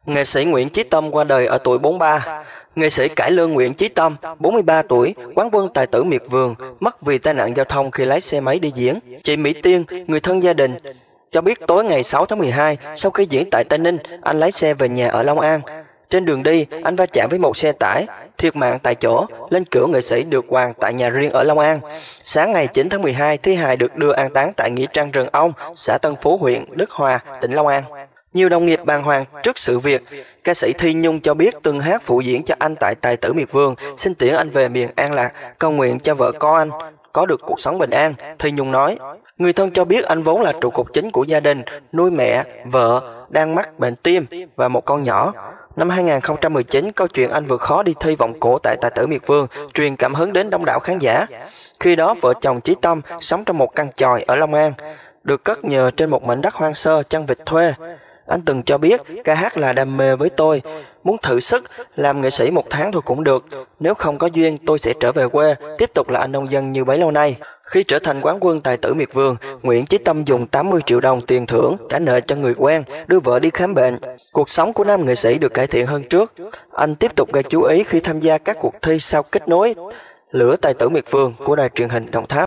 Nghệ sĩ Nguyễn Chí Tâm qua đời ở tuổi 43. Nghệ sĩ cải lương Nguyễn Chí Tâm, 43 tuổi, quán quân tài tử miệt vườn, mất vì tai nạn giao thông khi lái xe máy đi diễn. Chị Mỹ Tiên, người thân gia đình, cho biết tối ngày 6 tháng 12, sau khi diễn tại Tây Ninh, anh lái xe về nhà ở Long An. Trên đường đi, anh va chạm với một xe tải, thiệt mạng tại chỗ, lên cữu nghệ sĩ được quàng tại nhà riêng ở Long An. Sáng ngày 9 tháng 12, thi hài được đưa an táng tại nghĩa trang Rừng Ông, xã Tân Phú, huyện Đức Hòa, tỉnh Long An. Nhiều đồng nghiệp bàng hoàng trước sự việc. Ca sĩ Thi Nhung cho biết từng hát phụ diễn cho anh tại Tài tử miệt vườn, xin tiễn anh về miền an lạc, cầu nguyện cho vợ con anh có được cuộc sống bình an. Thi Nhung nói, người thân cho biết anh vốn là trụ cột chính của gia đình, nuôi mẹ, vợ, đang mắc bệnh tim và một con nhỏ. Năm 2019, câu chuyện anh vượt khó đi thi vọng cổ tại Tài tử miệt vườn truyền cảm hứng đến đông đảo khán giả. Khi đó, vợ chồng Chí Tâm sống trong một căn chòi ở Long An, được cất nhờ trên một mảnh đất hoang sơ chăn vịt thuê. Anh từng cho biết, ca hát là đam mê với tôi, muốn thử sức, làm nghệ sĩ 1 tháng thôi cũng được. Nếu không có duyên, tôi sẽ trở về quê, tiếp tục là anh nông dân như bấy lâu nay. Khi trở thành quán quân tài tử miệt vườn, Nguyễn Chí Tâm dùng 80 triệu đồng tiền thưởng trả nợ cho người quen, đưa vợ đi khám bệnh. Cuộc sống của nam nghệ sĩ được cải thiện hơn trước. Anh tiếp tục gây chú ý khi tham gia các cuộc thi sau kết nối Lửa tài tử miệt vườn của đài truyền hình Đồng Tháp.